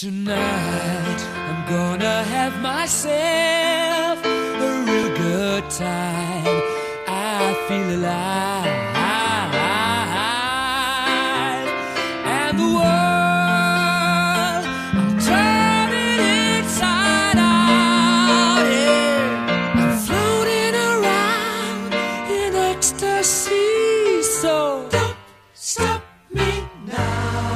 Tonight I'm gonna have myself a real good time. I feel alive, and the world, I'll turn it inside out. Yeah, I'm floating around in ecstasy. So don't stop me now.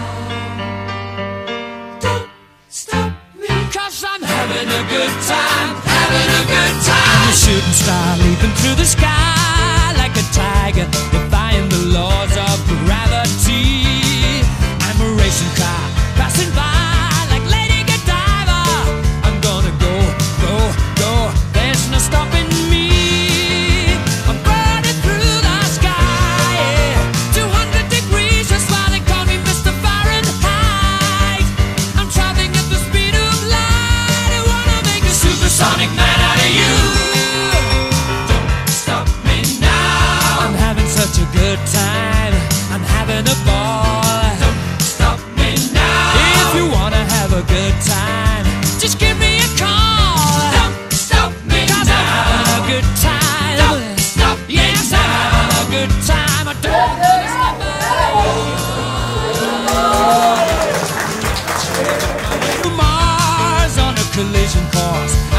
I'm having a good time, having a good time. I'm a shooting star leaping through the sky like a tiger, defying the laws of gravity. I'm a racing car passing by like Lady Godiva. I'm gonna go, go, go, there's no stopping me. I'm burning through the sky, yeah. 200 degrees, that's why they call me Mr. Fahrenheit. I'm traveling at the speed of light. Supersonic man out of you. Don't stop me now. I'm having such a good time. I'm having a ball. Don't stop me now. If you wanna have a good time, just give me a call. Don't stop me now. 'Cause I'm having a good time. Don't stop me now. Yes, I'm having a good time. I don't stop me. Mars on a collision course.